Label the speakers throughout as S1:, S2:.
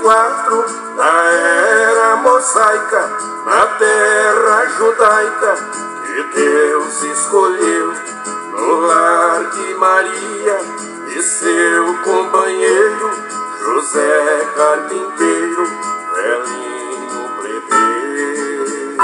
S1: 24 da era mosaica, na terra judaica que Deus escolheu, no lar de Maria e seu companheiro José carpinteiro, velhinho plebeu.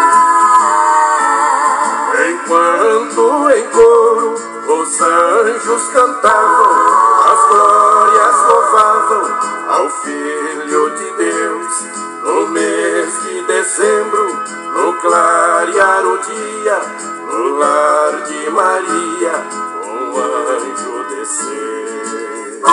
S1: Enquanto em coro os anjos cantavam, as glórias louvavam ao Filho de Deus. No mês de dezembro, no clarear o dia, no lar de Maria, um anjo desceu.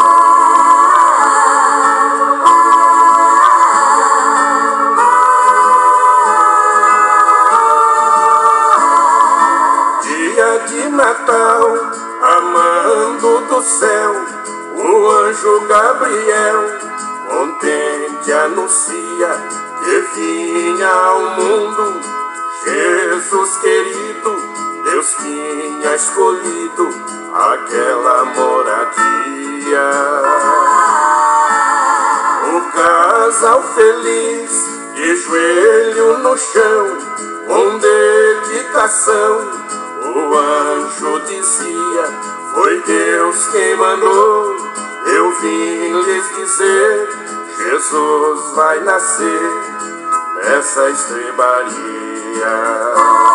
S1: Dia de Natal, amando do céu, o anjo Gabriel contente anuncia que vinha ao mundo Jesus querido. Deus tinha escolhido aquela moradia. O casal feliz, de joelho no chão, com dedicação, o anjo dizia: foi Deus quem mandou, eu vim lhes dizer, Jesus vai nascer nessa estrebaria.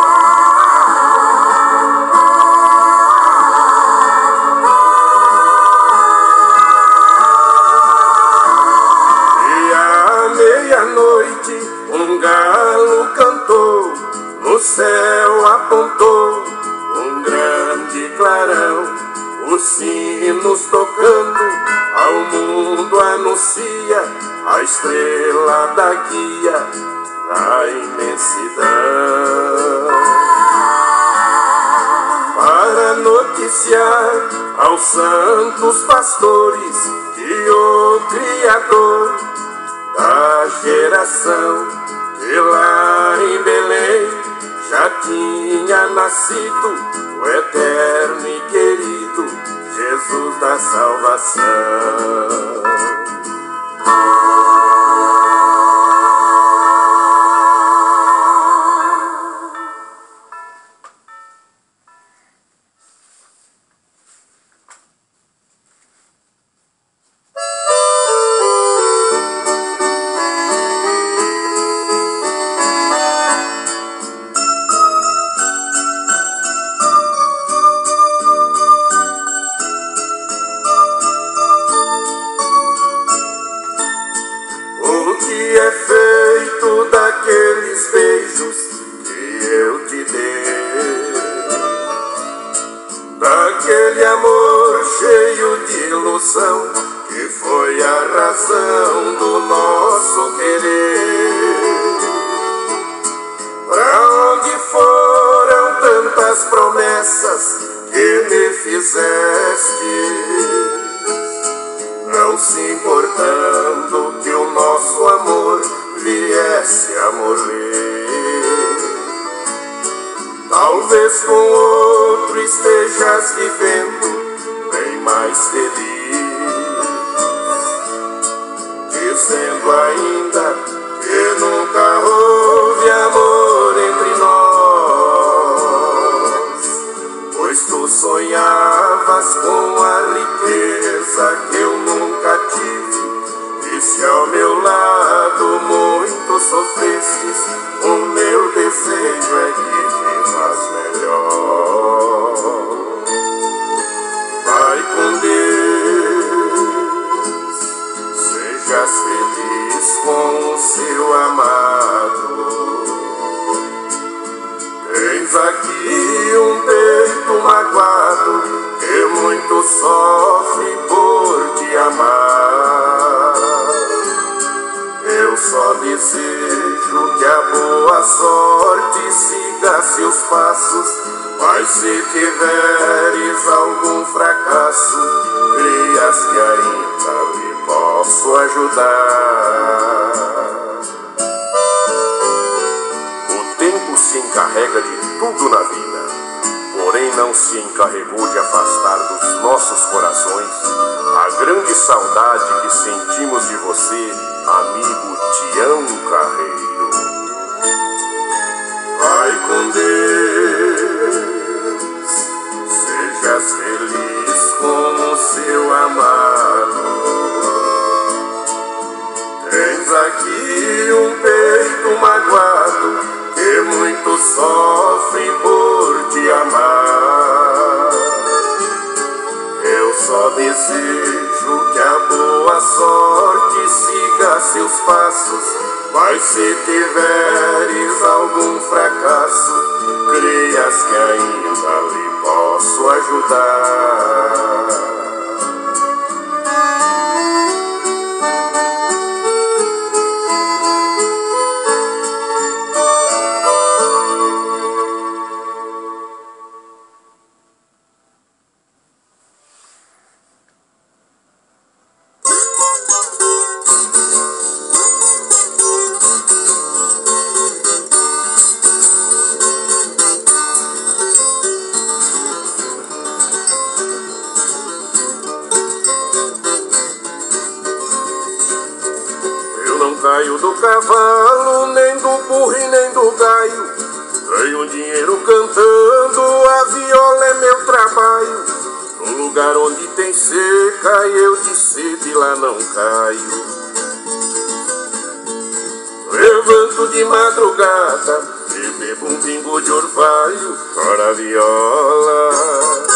S1: E à meia-noite um galo cantou, no céu apontou um grande clarão, os sinos tocando ao mundo anuncia a estrela da guia na imensidão. Para noticiar aos santos pastores que o Criador da geração que lá em Belém já tinha nascido, o eterno e querido Jesus da salvação. Daqueles beijos que eu te dei, daquele amor cheio de ilusão que foi a razão do nosso querer. Pra onde foram tantas promessas que me fizeste, não se importando que o nosso amor viesse a morrer? Talvez com outro estejas vivendo bem mais feliz, dizendo ainda que nunca houve amor entre nós, pois tu sonhavas com a riqueza que eu nunca tive. E se ao meu lado muito sofrestes, o meu desejo é que vivas melhor. Vai com Deus, sejas feliz com o seu amado. Tens aqui um peito magoado que muito sofre por te amar. Eu só desejo que a boa sorte siga seus passos, mas se tiveres algum fracasso, crias que ainda lhe posso ajudar. O tempo se encarrega de tudo na vida, porém não se encarregou de afastar dos nossos corações a grande saudade que sentimos de você, amigo Tião Carreiro. Vai com Deus, sejas feliz como seu amado. Tens aqui um peito magoado que muito sofre por te amar. Eu só desejo que a boa sorte siga seus passos, mas se tiveres algum fracasso, creias que ainda lhe posso ajudar. Caio do cavalo, nem do burro e nem do gaio. Ganho dinheiro cantando, a viola é meu trabalho. No lugar onde tem seca, eu de sede lá não caio. Levanto de madrugada e bebo um pingo de orvalho, chora a viola.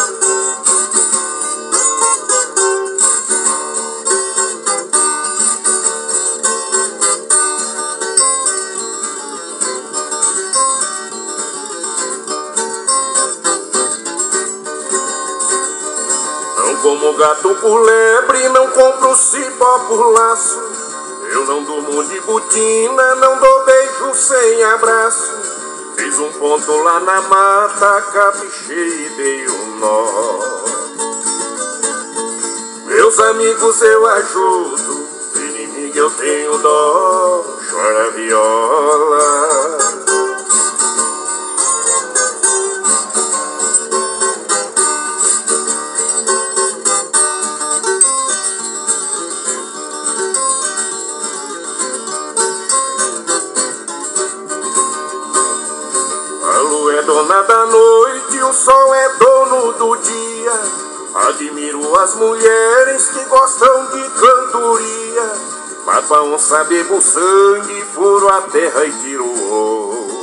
S1: Como gato por lebre, não compro cipó por laço. Eu não durmo de botina, não dou beijo sem abraço. Fiz um ponto lá na mata, caprichei e dei um nó. Meus amigos eu ajudo, inimigo eu tenho dó, chora a viola. Dona da noite, o sol é dono do dia. Admiro as mulheres que gostam de cantoria. Mato a onça, bebo sangue, furo a terra e tiro o ouro.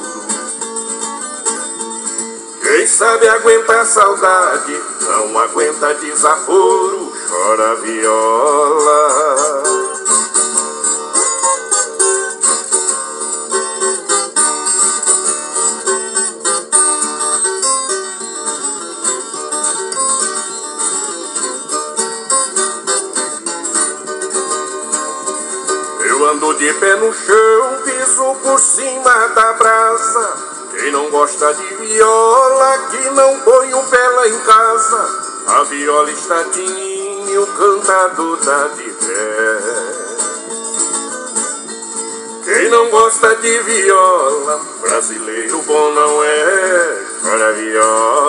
S1: Quem sabe aguenta a saudade, não aguenta desaforo, chora a viola. Ando de pé no chão, piso por cima da brasa. Quem não gosta de viola, que não põe o pé lá em casa. A viola está de ninho, cantado dá de pé. Quem não gosta de viola, brasileiro bom não é, chora a viola.